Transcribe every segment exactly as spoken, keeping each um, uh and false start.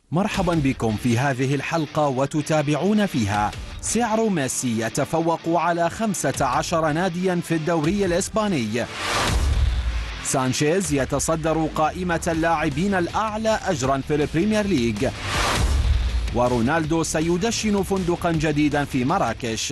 مرحبا بكم في هذه الحلقة وتتابعون فيها سعر ميسي يتفوق على خمسة عشر ناديا في الدوري الإسباني. سانشيز يتصدر قائمة اللاعبين الأعلى أجرا في البريمير ليج. ورونالدو سيدشن فندقا جديدا في مراكش.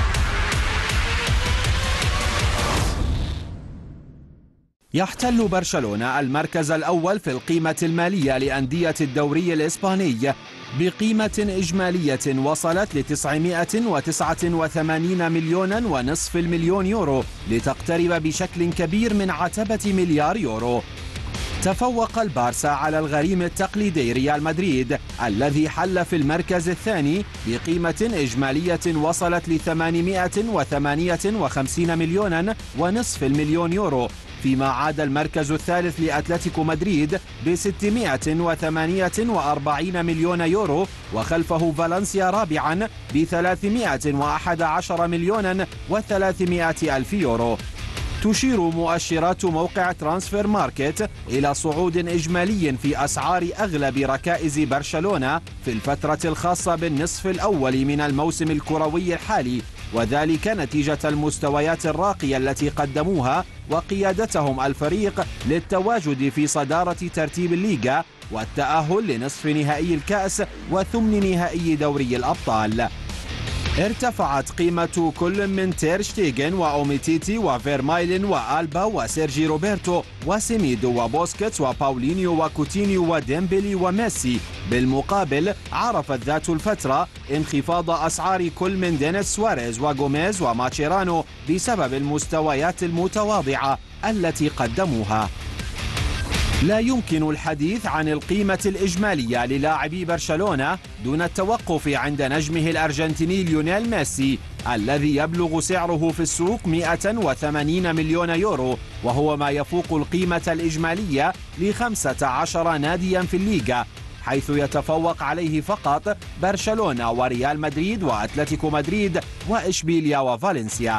يحتل برشلونة المركز الأول في القيمة المالية لأندية الدوري الإسباني بقيمة إجمالية وصلت ل تسعمائة وتسعة وثمانين مليونا ونصف المليون يورو لتقترب بشكل كبير من عتبة مليار يورو. تفوق البارسا على الغريم التقليدي ريال مدريد الذي حل في المركز الثاني بقيمة إجمالية وصلت ل ثمانمائة وثمانية وخمسين مليونا ونصف المليون يورو، فيما عاد المركز الثالث لأتلتيكو مدريد ب ستمائة وثمانية وأربعين مليون يورو، وخلفه فالنسيا رابعا ب ثلاثمائة وأحد عشر مليونا وثلاثمائة ألف يورو. تشير مؤشرات موقع ترانسفير ماركت إلى صعود إجمالي في أسعار أغلب ركائز برشلونة في الفترة الخاصة بالنصف الأول من الموسم الكروي الحالي، وذلك نتيجة المستويات الراقية التي قدموها وقيادتهم الفريق للتواجد في صدارة ترتيب الليغا والتأهل لنصف نهائي الكأس وثمن نهائي دوري الأبطال. ارتفعت قيمة كل من تير شتيغن وأوميتيتي وفيرمايلين وآلبا وسيرجي روبرتو وسيميدو وبوسكيتس وباولينيو وكوتينيو وديمبلي وميسي. بالمقابل عرفت ذات الفترة انخفاض أسعار كل من دينيس سواريز وغوميز وماتشيرانو بسبب المستويات المتواضعة التي قدموها. لا يمكن الحديث عن القيمة الإجمالية للاعبي برشلونة دون التوقف عند نجمه الأرجنتيني ليونيل ميسي الذي يبلغ سعره في السوق مائة وثمانين مليون يورو، وهو ما يفوق القيمة الإجمالية ل خمسة عشر ناديا في الليغا، حيث يتفوق عليه فقط برشلونة وريال مدريد وأتلتيكو مدريد وإشبيليا وفالنسيا.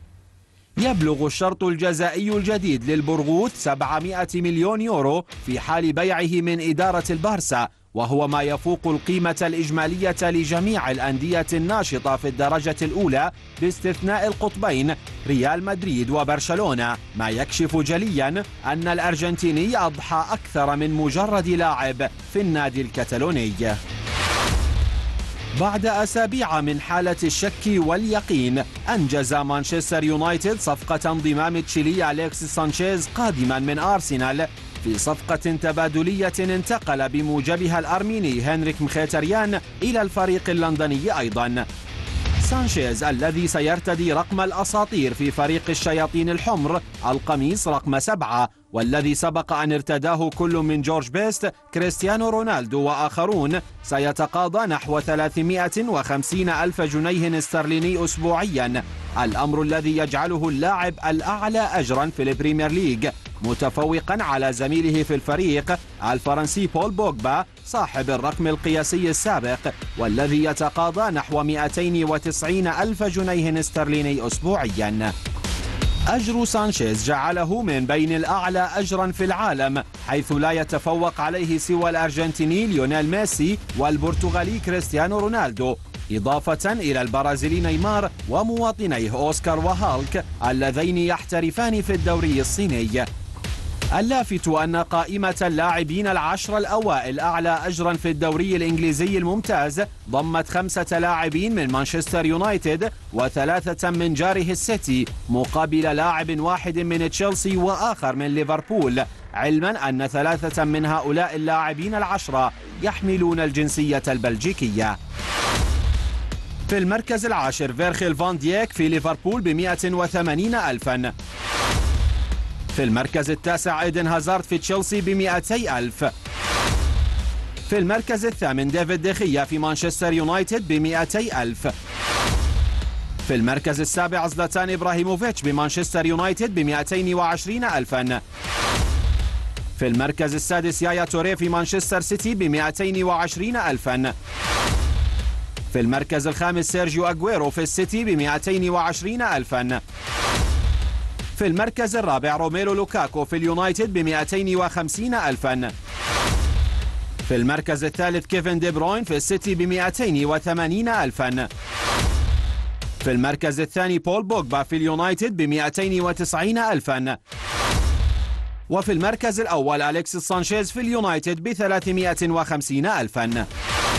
يبلغ الشرط الجزائي الجديد للبرغوث سبعمائة مليون يورو في حال بيعه من إدارة البارسا، وهو ما يفوق القيمة الإجمالية لجميع الأندية الناشطة في الدرجة الأولى باستثناء القطبين ريال مدريد وبرشلونة، ما يكشف جليا أن الأرجنتيني أضحى أكثر من مجرد لاعب في النادي الكتالوني. بعد أسابيع من حالة الشك واليقين أنجز مانشستر يونايتد صفقة انضمام تشيلي أليكسيس سانشيز قادما من أرسنال في صفقة تبادلية انتقل بموجبها الأرميني هنريك مخيتريان إلى الفريق اللندني أيضا. سانشيز الذي سيرتدي رقم الأساطير في فريق الشياطين الحمر القميص رقم سبعة، والذي سبق أن ارتداه كل من جورج بيست كريستيانو رونالدو وآخرون، سيتقاضى نحو ثلاثمائة وخمسين ألف جنيه استرليني أسبوعيا، الأمر الذي يجعله اللاعب الأعلى أجرا في البريمير ليج، متفوقا على زميله في الفريق الفرنسي بول بوجبا صاحب الرقم القياسي السابق، والذي يتقاضى نحو مائتين وتسعين ألف جنيه استرليني أسبوعيا. أجر سانشيز جعله من بين الأعلى أجرا في العالم، حيث لا يتفوق عليه سوى الأرجنتيني ليونيل ميسي والبرتغالي كريستيانو رونالدو، إضافة إلى البرازيلي نيمار ومواطنيه أوسكار وهالك اللذين يحترفان في الدوري الصيني. اللافت أن قائمة اللاعبين العشر الأوائل أعلى أجرا في الدوري الإنجليزي الممتاز ضمت خمسة لاعبين من مانشستر يونايتد وثلاثة من جاره السيتي، مقابل لاعب واحد من تشيلسي وآخر من ليفربول، علما أن ثلاثة من هؤلاء اللاعبين العشرة يحملون الجنسية البلجيكية. في المركز العاشر فيرخيل فان دييك في ليفربول بمائة وثمانين ألفا. في المركز التاسع إيدن هازارد في تشيلسي بمائتي ألف. في المركز الثامن ديفيد دخيا في مانشستر يونايتد بمائتي ألف. في المركز السابع زلاتان إبراهيموفيتش بمانشستر يونايتد بمائتين وعشرين ألفا. في المركز السادس يايا توري في مانشستر سيتي بمائتين وعشرين ألفا. في المركز الخامس سيرجيو أغويرو في السيتي بمائتين وعشرين ألفا. في المركز الرابع روميلو لوكاكو في اليونايتد بمائتين وخمسين ألفا. في المركز الثالث كيفن دي بروين في السيتي ب مئتين وثمانين ألفا. في المركز الثاني بول بوجبا في اليونايتد ب مئتين وتسعين ألفا. وفي المركز الأول أليكسيس سانشيز في اليونايتد ب ثلاثمئة وخمسين ألفا.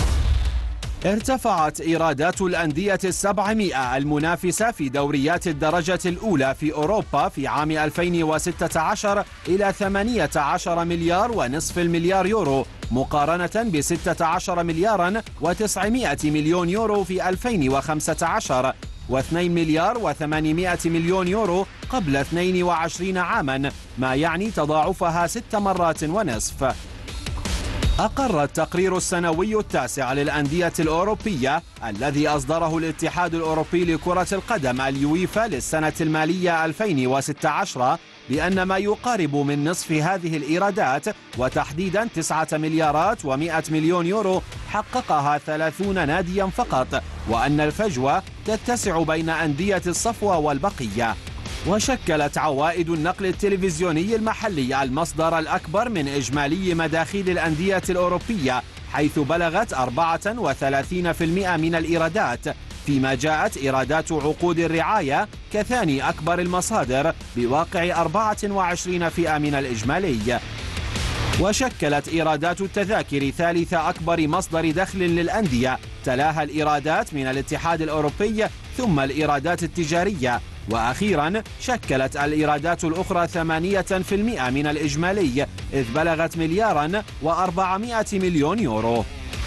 ارتفعت إيرادات الأندية السبعمئة المنافسة في دوريات الدرجة الأولى في أوروبا في عام ألفين وستة عشر إلى ثمانية عشر مليار ونصف المليار يورو، مقارنة ب ستة عشر مليارا وتسعمئة مليون يورو في ألفين وخمسة عشر واثنين مليار وثمانمئة مليون يورو قبل اثنين وعشرين عاما، ما يعني تضاعفها ست مرات ونصف. أقر التقرير السنوي التاسع للأندية الأوروبية الذي أصدره الاتحاد الأوروبي لكرة القدم اليويفا للسنة المالية ألفين وستة عشر بأن ما يقارب من نصف هذه الإيرادات وتحديدا تسعة مليارات ومئة مليون يورو حققها ثلاثون ناديا فقط، وأن الفجوة تتسع بين أندية الصفوة والبقية. وشكلت عوائد النقل التلفزيوني المحلي المصدر الأكبر من إجمالي مداخيل الأندية الأوروبية، حيث بلغت أربعة وثلاثين بالمئة من الإيرادات، فيما جاءت إيرادات عقود الرعاية كثاني أكبر المصادر بواقع أربعة وعشرين بالمئة من الإجمالي. وشكلت إيرادات التذاكر ثالث أكبر مصدر دخل للأندية، تلاها الإيرادات من الاتحاد الأوروبي ثم الإيرادات التجارية، وأخيرا شكلت الإيرادات الأخرى ثمانية بالمئة من الإجمالي، إذ بلغت مليارا وأربعمئة مليون يورو.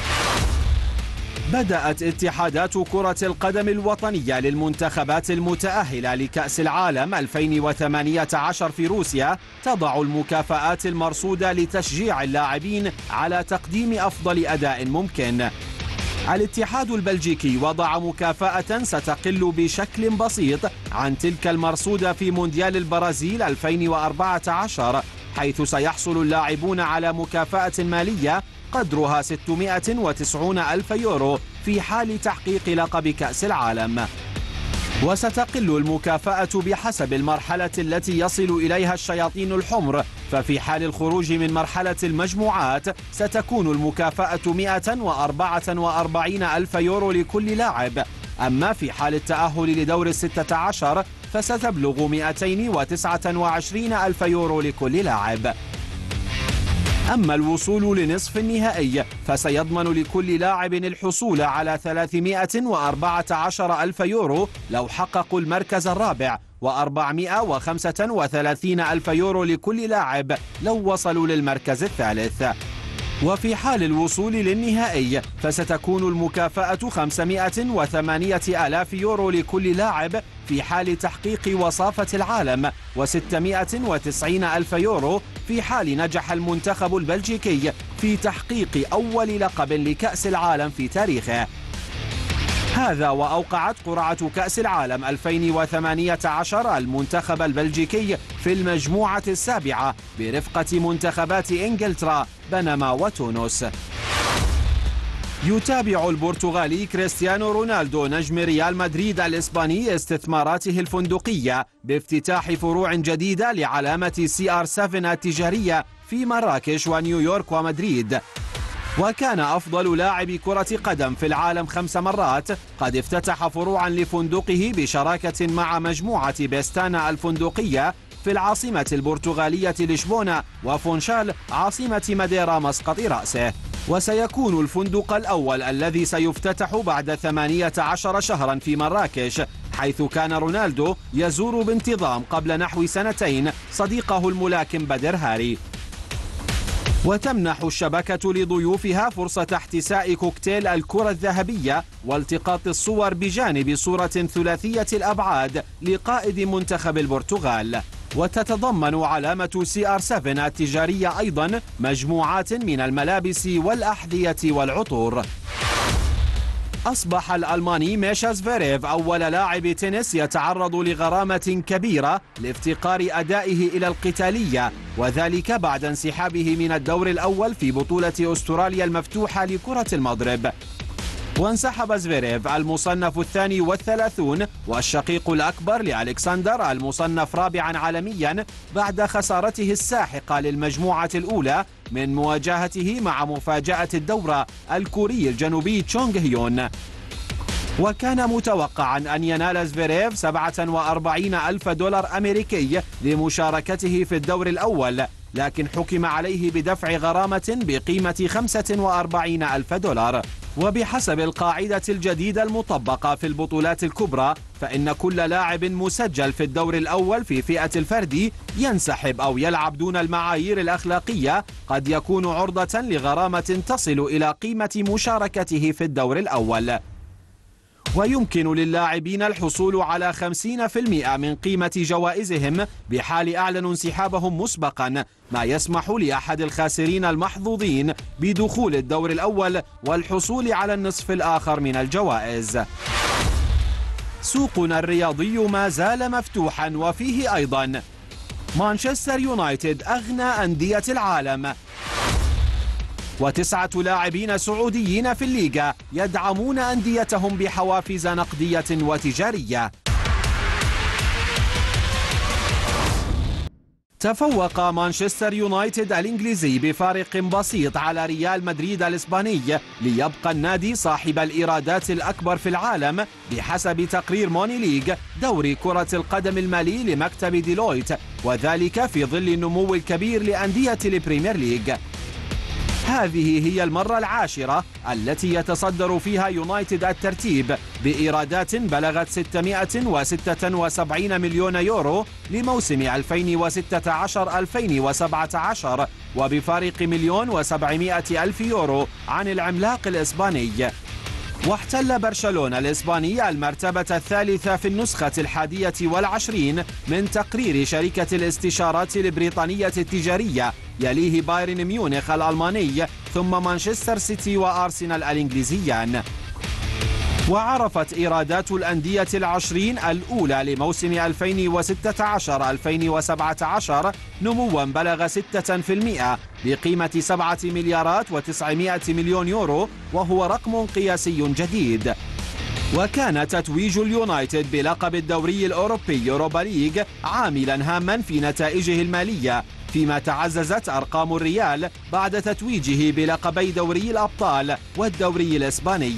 بدأت اتحادات كرة القدم الوطنية للمنتخبات المتأهلة لكأس العالم ألفين وثمانية عشر في روسيا تضع المكافآت المرصودة لتشجيع اللاعبين على تقديم أفضل أداء ممكن. الاتحاد البلجيكي وضع مكافأة ستقل بشكل بسيط عن تلك المرصودة في مونديال البرازيل ألفين وأربعة عشر، حيث سيحصل اللاعبون على مكافأة مالية قدرها ستمئة وتسعين ألف يورو في حال تحقيق لقب كأس العالم. وستقل المكافأة بحسب المرحلة التي يصل إليها الشياطين الحمر، ففي حال الخروج من مرحلة المجموعات ستكون المكافأة مئة وأربعة وأربعين ألف يورو لكل لاعب، أما في حال التأهل لدور الستة عشر فستبلغ مئتين وتسعة وعشرين ألف يورو لكل لاعب. أما الوصول لنصف النهائي فسيضمن لكل لاعب الحصول على ثلاثمئة وأربعة عشر ألف يورو لو حققوا المركز الرابع، وأربعمئة وخمسة وثلاثين ألف يورو لكل لاعب لو وصلوا للمركز الثالث. وفي حال الوصول للنهائي فستكون المكافأة خمسمئة وثمانية آلاف يورو لكل لاعب في حال تحقيق وصافة العالم، وستمئة وتسعين ألف يورو في حال نجح المنتخب البلجيكي في تحقيق أول لقب لكأس العالم في تاريخه. هذا وأوقعت قرعة كأس العالم ألفين وثمانية عشر المنتخب البلجيكي في المجموعة السابعة برفقة منتخبات إنجلترا، بنما وتونس. يتابع البرتغالي كريستيانو رونالدو نجم ريال مدريد الإسباني استثماراته الفندقية بافتتاح فروع جديدة لعلامة سي آر سبعة التجارية في مراكش ونيويورك ومدريد. وكان أفضل لاعب كرة قدم في العالم خمس مرات قد افتتح فروعا لفندقه بشراكة مع مجموعة بيستانا الفندقية في العاصمة البرتغالية لشبونة وفونشال عاصمة ماديرا مسقط رأسه. وسيكون الفندق الأول الذي سيفتتح بعد ثمانية عشر شهرا في مراكش، حيث كان رونالدو يزور بانتظام قبل نحو سنتين صديقه الملاكم بدر هاري. وتمنح الشبكة لضيوفها فرصة احتساء كوكتيل الكرة الذهبية والتقاط الصور بجانب صورة ثلاثية الأبعاد لقائد منتخب البرتغال. وتتضمن علامة سي آر سبعة التجارية أيضا مجموعات من الملابس والأحذية والعطور. أصبح الألماني ميشا زفيريف أول لاعب تنس يتعرض لغرامة كبيرة لافتقار أدائه إلى القتالية، وذلك بعد انسحابه من الدور الأول في بطولة أستراليا المفتوحة لكرة المضرب. وانسحب زفيريف المصنف الثاني والثلاثون والشقيق الأكبر لألكسندر المصنف رابعا عالميا بعد خسارته الساحقة للمجموعة الأولى من مواجهته مع مفاجأة الدورة الكوري الجنوبي تشونغ هيون. وكان متوقعا أن ينال زفيريف سبعة وأربعين ألف دولار أمريكي لمشاركته في الدور الأول، لكن حكم عليه بدفع غرامة بقيمة خمسة وأربعين ألف دولار. وبحسب القاعدة الجديدة المطبقة في البطولات الكبرى، فإن كل لاعب مسجل في الدور الأول في فئة الفردي ينسحب أو يلعب دون المعايير الأخلاقية قد يكون عرضة لغرامة تصل إلى قيمة مشاركته في الدور الأول. ويمكن للاعبين الحصول على خمسين بالمئة من قيمة جوائزهم بحال أعلنوا انسحابهم مسبقا، ما يسمح لأحد الخاسرين المحظوظين بدخول الدور الأول والحصول على النصف الآخر من الجوائز. سوقنا الرياضي ما زال مفتوحا، وفيه أيضا مانشستر يونايتد أغنى أندية العالم، وتسعة لاعبين سعوديين في الليغا يدعمون أنديتهم بحوافز نقدية وتجارية. تفوق مانشستر يونايتد الإنجليزي بفارق بسيط على ريال مدريد الإسباني ليبقى النادي صاحب الإيرادات الأكبر في العالم بحسب تقرير موني ليج دوري كرة القدم المالي لمكتب ديلويت، وذلك في ظل النمو الكبير لأندية البريمير ليج. هذه هي المرة العاشرة التي يتصدر فيها يونايتد الترتيب بإيرادات بلغت ستمائة وستة وسبعين مليون يورو لموسم ألفين وستة عشر ألفين وسبعة عشر، وبفارق مليون وسبعمائة ألف يورو عن العملاق الإسباني. واحتل برشلونة الإسباني المرتبة الثالثة في النسخة الحادية والعشرين من تقرير شركة الاستشارات البريطانية التجارية، يليه بايرن ميونخ الألماني، ثم مانشستر سيتي وأرسنال الإنجليزيان. وعرفت إيرادات الأندية العشرين الأولى لموسم ألفين وستة عشر ألفين وسبعة عشر نموا بلغ ستة بالمئة بقيمة سبعة مليارات وتسعمائة مليون يورو، وهو رقم قياسي جديد. وكان تتويج اليونايتد بلقب الدوري الأوروبي يوروبا ليج عاملا هاما في نتائجه المالية، فيما تعززت أرقام الريال بعد تتويجه بلقبي دوري الأبطال والدوري الإسباني.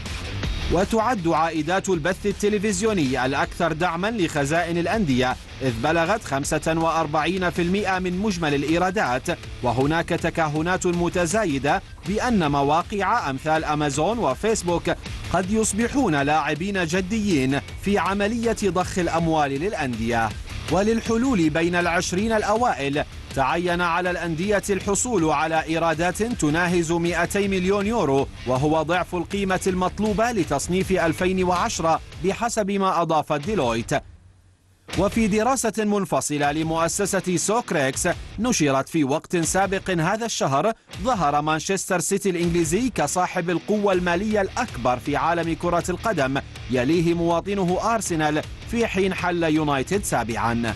وتعد عائدات البث التلفزيوني الأكثر دعما لخزائن الأندية، إذ بلغت خمسة وأربعين بالمئة من مجمل الإيرادات. وهناك تكهنات متزايدة بأن مواقع أمثال أمازون وفيسبوك قد يصبحون لاعبين جديين في عملية ضخ الأموال للأندية. وللحلول بين العشرين الأوائل تعين على الأندية الحصول على إيرادات تناهز مئتي مليون يورو، وهو ضعف القيمة المطلوبة لتصنيف ألفين وعشرة بحسب ما أضافت ديلويت. وفي دراسة منفصلة لمؤسسة سوكريكس نشرت في وقت سابق هذا الشهر، ظهر مانشستر سيتي الإنجليزي كصاحب القوة المالية الأكبر في عالم كرة القدم، يليه مواطنه أرسنال، في حين حل يونايتد سابعا.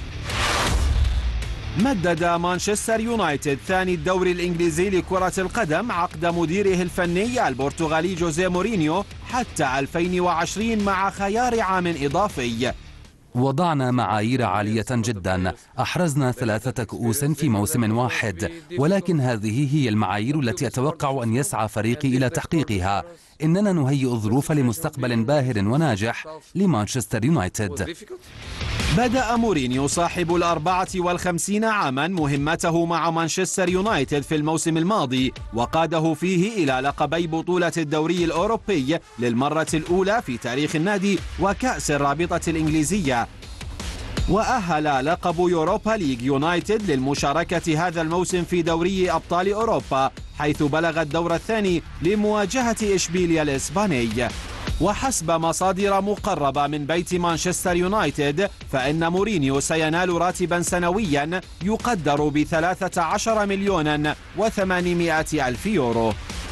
مدد مانشستر يونايتد ثاني الدوري الإنجليزي لكرة القدم عقد مديره الفني البرتغالي جوزيه مورينيو حتى ألفين وعشرين مع خيار عام إضافي. وضعنا معايير عالية جدا، أحرزنا ثلاثة كؤوس في موسم واحد، ولكن هذه هي المعايير التي أتوقع أن يسعى فريقي إلى تحقيقها. إننا نهيئ الظروف لمستقبل باهر وناجح لمانشستر يونايتد. بدأ مورينيو صاحب الأربعة والخمسين عاما مهمته مع مانشستر يونايتد في الموسم الماضي، وقاده فيه إلى لقبي بطولة الدوري الأوروبي للمرة الأولى في تاريخ النادي وكأس الرابطة الإنجليزية. وأهل لقب يوروبا ليج يونايتد للمشاركة هذا الموسم في دوري أبطال أوروبا، حيث بلغ الدور الثاني لمواجهة إشبيليا الإسباني. وحسب مصادر مقربة من بيت مانشستر يونايتد، فإن مورينيو سينال راتبا سنويا يقدر بثلاثة عشر مليونا وثمانمائة ألف يورو.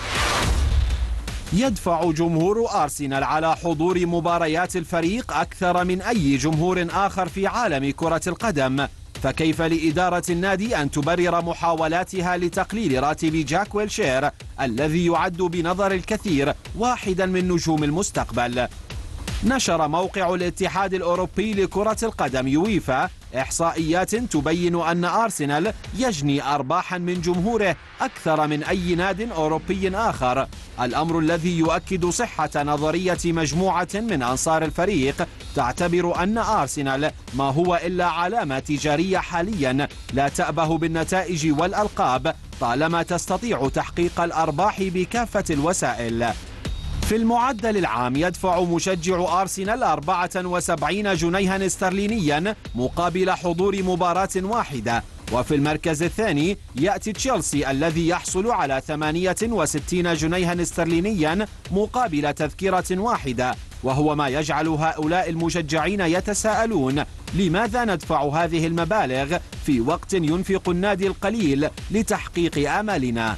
يدفع جمهور أرسنال على حضور مباريات الفريق أكثر من أي جمهور آخر في عالم كرة القدم، فكيف لإدارة النادي أن تبرر محاولاتها لتقليل راتب جاك ويلشير الذي يعد بنظر الكثير واحدا من نجوم المستقبل؟ نشر موقع الاتحاد الأوروبي لكرة القدم يويفا إحصائيات تبين أن أرسنال يجني أرباحا من جمهوره أكثر من أي ناد أوروبي آخر، الأمر الذي يؤكد صحة نظرية مجموعة من أنصار الفريق تعتبر أن أرسنال ما هو إلا علامة تجارية حاليا لا تأبه بالنتائج والألقاب طالما تستطيع تحقيق الأرباح بكافة الوسائل. في المعدل العام يدفع مشجع أرسنال أربعة وسبعين جنيها استرلينيا مقابل حضور مباراة واحدة، وفي المركز الثاني يأتي تشيلسي الذي يحصل على ثمانية وستين جنيها استرلينيا مقابل تذكرة واحدة، وهو ما يجعل هؤلاء المشجعين يتساءلون لماذا ندفع هذه المبالغ في وقت ينفق النادي القليل لتحقيق آمالنا؟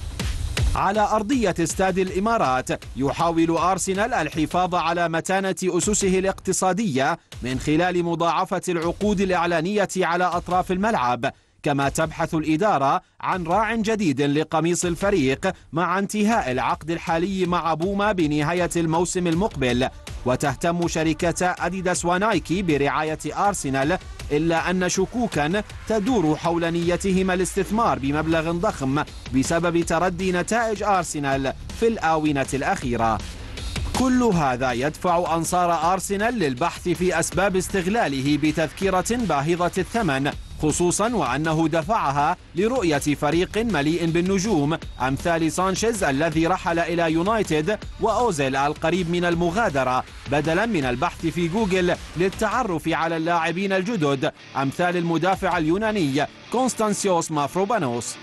على أرضية استاد الإمارات يحاول أرسنال الحفاظ على متانة أسسه الاقتصادية من خلال مضاعفة العقود الإعلانية على أطراف الملعب، كما تبحث الإدارة عن راع جديد لقميص الفريق مع انتهاء العقد الحالي مع بوما بنهاية الموسم المقبل، وتهتم شركتا أديداس ونايكي برعاية أرسنال، إلا أن شكوكا تدور حول نيتهما الاستثمار بمبلغ ضخم بسبب تردي نتائج أرسنال في الآونة الأخيرة. كل هذا يدفع أنصار أرسنال للبحث في أسباب استغلاله بتذكرة باهظة الثمن، خصوصا وأنه دفعها لرؤية فريق مليء بالنجوم أمثال سانشيز الذي رحل إلى يونايتد وأوزيل القريب من المغادرة، بدلا من البحث في جوجل للتعرف على اللاعبين الجدد أمثال المدافع اليوناني كونستانسيوس مافروبانوس.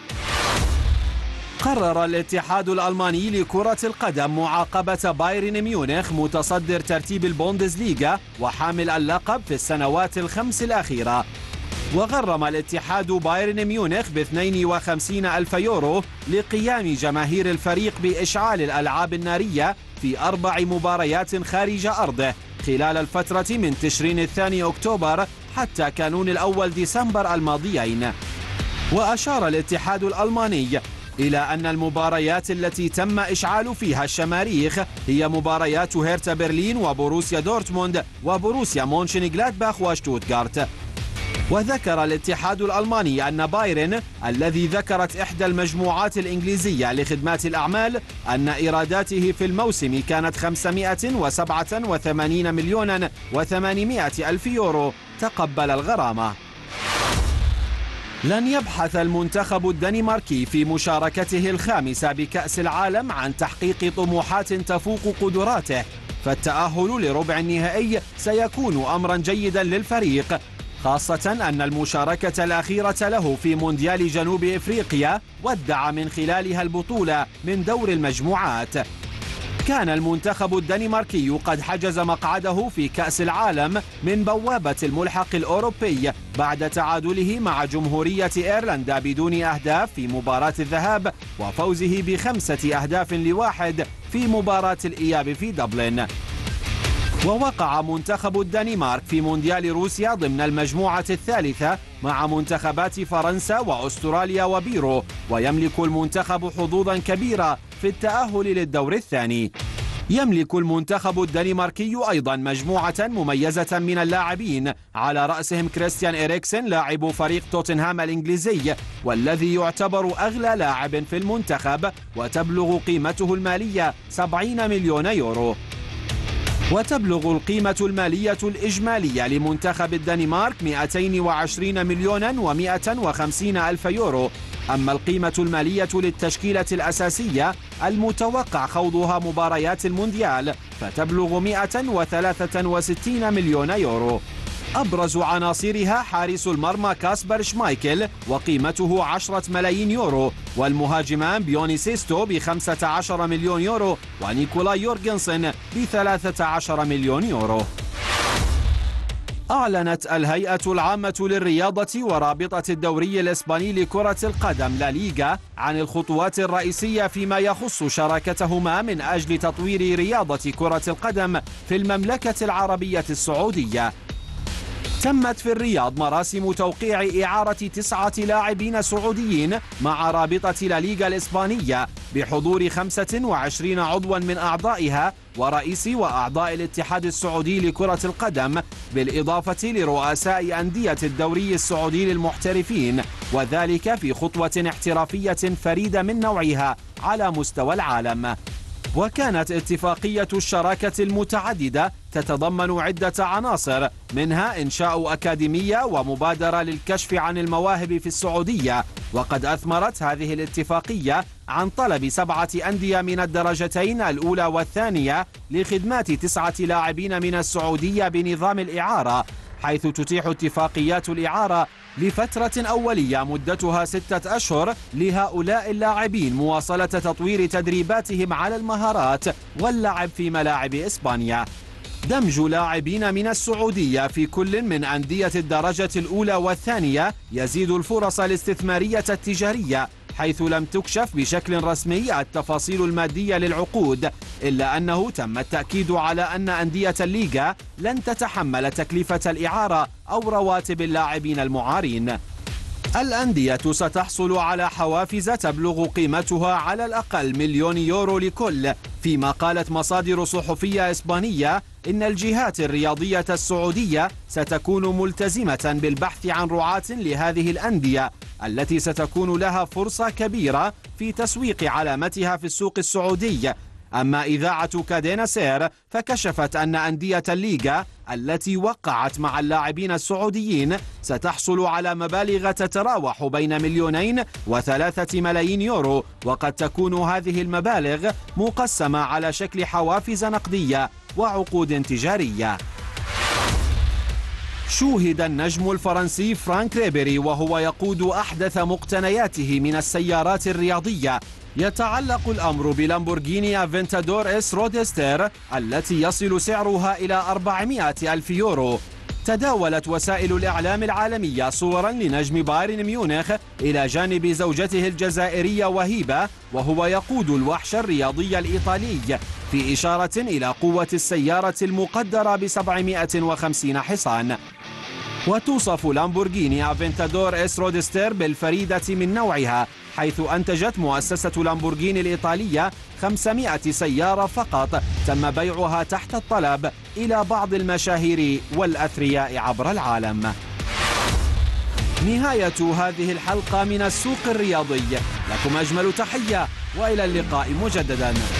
قرر الاتحاد الألماني لكرة القدم معاقبة بايرن ميونخ متصدر ترتيب البوندسليغا وحامل اللقب في السنوات الخمس الأخيرة، وغرم الاتحاد بايرن ميونخ ب اثنين وخمسين ألف يورو لقيام جماهير الفريق بإشعال الألعاب النارية في أربع مباريات خارج أرضه خلال الفترة من تشرين الثاني أكتوبر حتى كانون الأول ديسمبر الماضيين. وأشار الاتحاد الألماني إلى أن المباريات التي تم إشعال فيها الشماريخ هي مباريات هيرتا برلين وبوروسيا دورتموند وبوروسيا مونشنغلادباخ وشتوتغارت. وذكر الاتحاد الألماني أن بايرن الذي ذكرت إحدى المجموعات الإنجليزية لخدمات الأعمال أن إيراداته في الموسم كانت خمسمائة وسبعة وثمانين مليونا وثمانمائة ألف يورو تقبل الغرامة. لن يبحث المنتخب الدنماركي في مشاركته الخامسة بكأس العالم عن تحقيق طموحات تفوق قدراته، فالتأهل لربع النهائي سيكون أمرا جيدا للفريق، خاصة أن المشاركة الأخيرة له في مونديال جنوب إفريقيا ودع من خلالها البطولة من دور المجموعات. كان المنتخب الدنماركي قد حجز مقعده في كأس العالم من بوابة الملحق الأوروبي بعد تعادله مع جمهورية إيرلندا بدون أهداف في مباراة الذهاب وفوزه بخمسة أهداف لواحد في مباراة الإياب في دبلن. ووقع منتخب الدنمارك في مونديال روسيا ضمن المجموعة الثالثة مع منتخبات فرنسا وأستراليا وبيرو، ويملك المنتخب حظوظا كبيرة في التأهل للدور الثاني. يملك المنتخب الدنماركي أيضا مجموعة مميزة من اللاعبين على رأسهم كريستيان إريكسن لاعب فريق توتنهام الإنجليزي والذي يعتبر أغلى لاعب في المنتخب وتبلغ قيمته المالية سبعين مليون يورو. وتبلغ القيمة المالية الإجمالية لمنتخب الدنمارك مئتين وعشرين مليونا ومئة وخمسين ألف يورو، أما القيمة المالية للتشكيلة الأساسية المتوقع خوضها مباريات المونديال فتبلغ مئة وثلاثة وستين مليون يورو. أبرز عناصرها حارس المرمى كاسبر شمايكل وقيمته عشرة ملايين يورو، والمهاجمان بيوني سيستو بخمسة عشر مليون يورو ونيكولاي يورغنسن بثلاثة عشر مليون يورو. أعلنت الهيئة العامة للرياضة ورابطة الدوري الإسباني لكرة القدم لا ليغا عن الخطوات الرئيسية فيما يخص شراكتهما من أجل تطوير رياضة كرة القدم في المملكة العربية السعودية. تمت في الرياض مراسم توقيع إعارة تسعة لاعبين سعوديين مع رابطة لا ليغا الإسبانية بحضور خمسة وعشرين عضوا من أعضائها ورئيس وأعضاء الاتحاد السعودي لكرة القدم، بالإضافة لرؤساء أندية الدوري السعودي للمحترفين، وذلك في خطوة احترافية فريدة من نوعها على مستوى العالم. وكانت اتفاقية الشراكة المتعددة تتضمن عدة عناصر، منها إنشاء أكاديمية ومبادرة للكشف عن المواهب في السعودية. وقد أثمرت هذه الاتفاقية عن طلب سبعة أندية من الدرجتين الأولى والثانية لخدمات تسعة لاعبين من السعودية بنظام الإعارة، حيث تتيح اتفاقيات الإعارة لفترة أولية مدتها ستة أشهر لهؤلاء اللاعبين مواصلة تطوير تدريباتهم على المهارات واللعب في ملاعب إسبانيا. دمج لاعبين من السعودية في كل من أندية الدرجة الأولى والثانية يزيد الفرص الاستثمارية التجارية، حيث لم تكشف بشكل رسمي التفاصيل المادية للعقود، إلا أنه تم التأكيد على أن أندية الليغا لن تتحمل تكلفة الإعارة أو رواتب اللاعبين المعارين. الأندية ستحصل على حوافز تبلغ قيمتها على الأقل مليون يورو لكل، فيما قالت مصادر صحفية إسبانية إن الجهات الرياضية السعودية ستكون ملتزمة بالبحث عن رعاة لهذه الأندية التي ستكون لها فرصة كبيرة في تسويق علامتها في السوق السعودي. أما إذاعة كادينا سير فكشفت أن أندية الليغا التي وقعت مع اللاعبين السعوديين ستحصل على مبالغ تتراوح بين مليونين وثلاثة ملايين يورو، وقد تكون هذه المبالغ مقسمة على شكل حوافز نقدية وعقود تجارية. شوهد النجم الفرنسي فرانك ريبيري وهو يقود أحدث مقتنياته من السيارات الرياضية. يتعلق الأمر بلامبورغيني افنتادور اس رودستر التي يصل سعرها إلى أربعمائة ألف يورو. تداولت وسائل الإعلام العالمية صورا لنجم بايرن ميونخ إلى جانب زوجته الجزائرية وهيبة وهو يقود الوحش الرياضي الإيطالي، في إشارة إلى قوة السيارة المقدرة ب سبعمائة وخمسين حصان. وتوصف لامبورغيني افنتادور اس رودستر بالفريدة من نوعها، حيث أنتجت مؤسسة لامبورغيني الإيطالية خمسمائة سيارة فقط تم بيعها تحت الطلب إلى بعض المشاهير والأثرياء عبر العالم. نهاية هذه الحلقة من السوق الرياضي، لكم أجمل تحية وإلى اللقاء مجددا.